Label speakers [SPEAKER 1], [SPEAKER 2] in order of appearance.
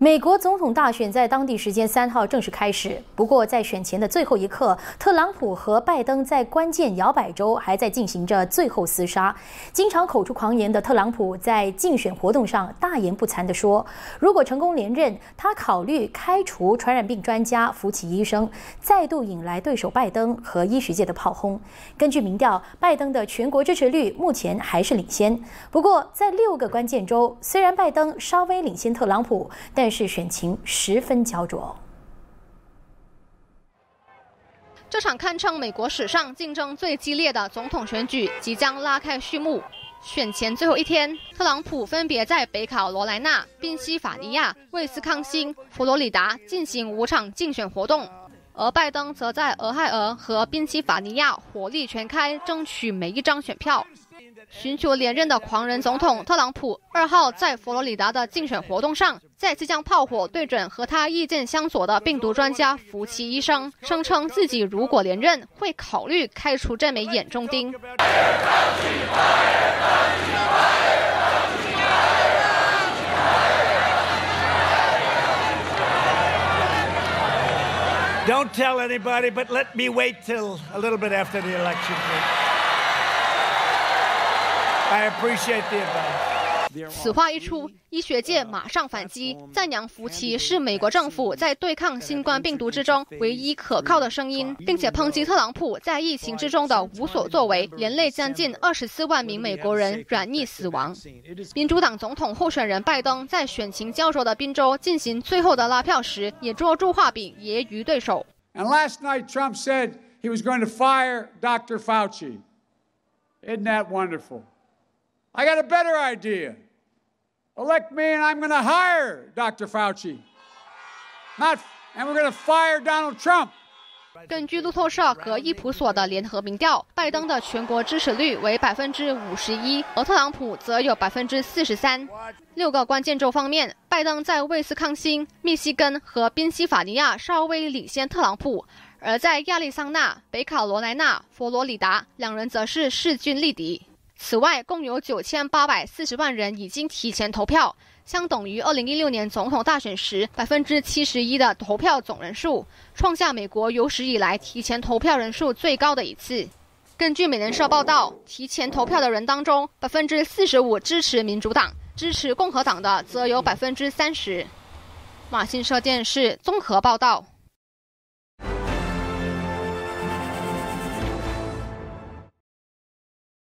[SPEAKER 1] 美国总统大选在当地时间3号正式开始，不过在选前的最后一刻，特朗普和拜登在关键摇摆州还在进行着最后厮杀。经常口出狂言的特朗普在竞选活动上大言不惭地说，如果成功连任，他考虑开除传染病专家福奇医生，再度引来对手拜登和医学界的炮轰。根据民调，拜登的全国支持率目前还是领先，不过在6个关键州，虽然拜登稍微领先特朗普，但是选情十分焦灼。
[SPEAKER 2] 这场堪称美国史上竞争最激烈的总统选举即将拉开序幕。选前最后一天，特朗普分别在北卡罗来纳、宾夕法尼亚、威斯康星、佛罗里达进行5场竞选活动，而拜登则在俄亥俄和宾夕法尼亚火力全开，争取每一张选票。寻求连任的狂人总统特朗普2号在佛罗里达的竞选活动上，再次将炮火对准和他意见相左的病毒专家福奇医生，声称自己如果连任，会考虑开除这枚眼中钉。
[SPEAKER 3] Don't tell anybody, but let me wait till a little bit after the election. I appreciate the advice.
[SPEAKER 2] 此话一出，医学界马上反击，赞扬福奇是美国政府在对抗新冠病毒之中唯一可靠的声音，并且抨击特朗普在疫情之中的无所作为，连累将近24万名美国人染疫死亡。民主党总统候选人拜登在选情焦灼的宾州进行最后的拉票时，也捉住画柄，揶揄对手。
[SPEAKER 4] And last night, Trump said he was going to fire Dr. Fauci. Isn't that wonderful? I got a better idea. Elect me and I'm going to hire Dr. Fauci. And we're going to fire Donald Trump.
[SPEAKER 2] 根据路透社和易普所的联合民调，拜登的全国支持率为51%，而特朗普则有43%。6个关键州方面，拜登在威斯康星、密西根和宾夕法尼亚稍微领先特朗普，而在亚利桑那、北卡罗来纳、佛罗里达，两人则是势均力敌。此外，共有9840万人已经提前投票，相等于2016年总统大选时71%的投票总人数，创下美国有史以来提前投票人数最高的一次。根据美联社报道，提前投票的人当中，45%支持民主党，支持共和党的则有30%。马新社电视综合报道。